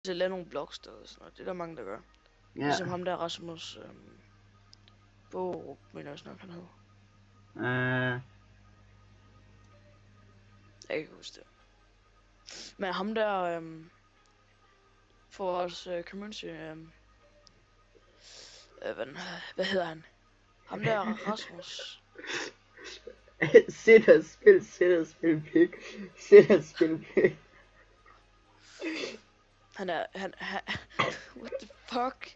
til at lave nogle blogsteder og sådan noget. Det er der mange, der gør. Ja. Ligesom ham der Rasmus Borup, mener jeg også nok, han hed. Jeg kan ikke huske det. Men ham der for vores community, hvad hedder han? Ham der Rasmus. Sæt og spil pik. Sæt og spil pik. Han what the fuck?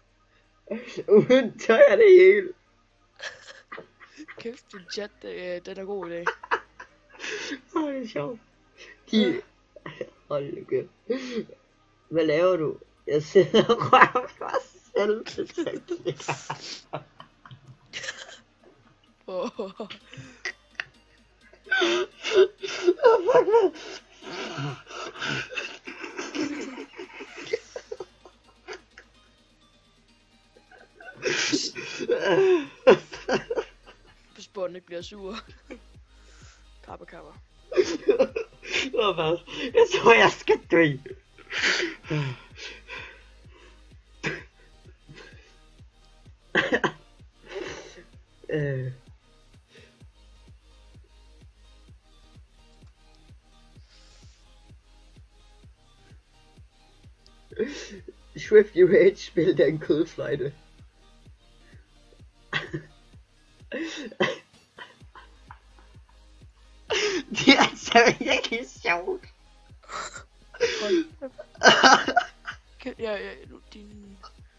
Uden tøj er det hele. Kæft, din chat, den er god i dag. Åh, det er sjovt. Hold nu kæft. Hvad laver du? Jeg sidder og rører mig selv. Hvis Bånd ikke bliver sur. Kapper. Hvad? Jeg tror, jeg skal dø. Swift UH spillede en kødfløjte. Det er altså virkelig sjovt. Ja, nu din...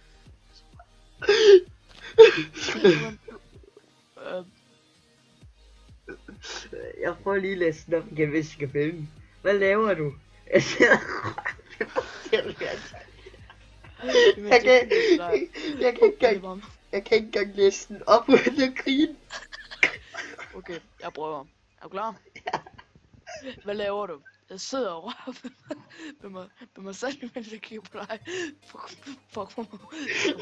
Jeg får lige læst den op igen, hvis jeg kan finde den. Hvad laver du? Jeg sidder jeg kan ikke engang læse den op uden at grine. Okay, jeg prøver. Er du klar? Ja. Hvad laver du? Jeg sidder og rører med mig selv, mens jeg kigger på dig. Fuck for mig.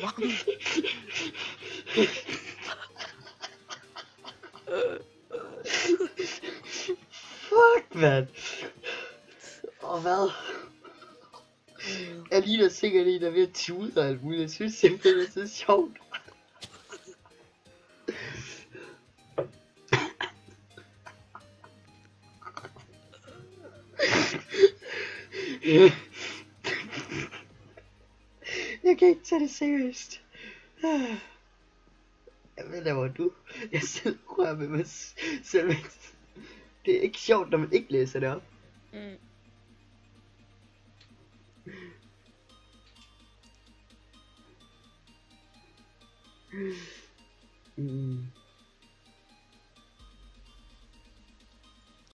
Fuck, man. Og hvad? Jeg ligner sikkert en, der er ved at tude og alt muligt. Jeg synes simpelthen, det er så sjovt. Jeg kan ikke tage det seriøst. Hvad laver du? Jeg sidder og rører med mig selv. Det er ikke sjovt, når man ikke læser det op.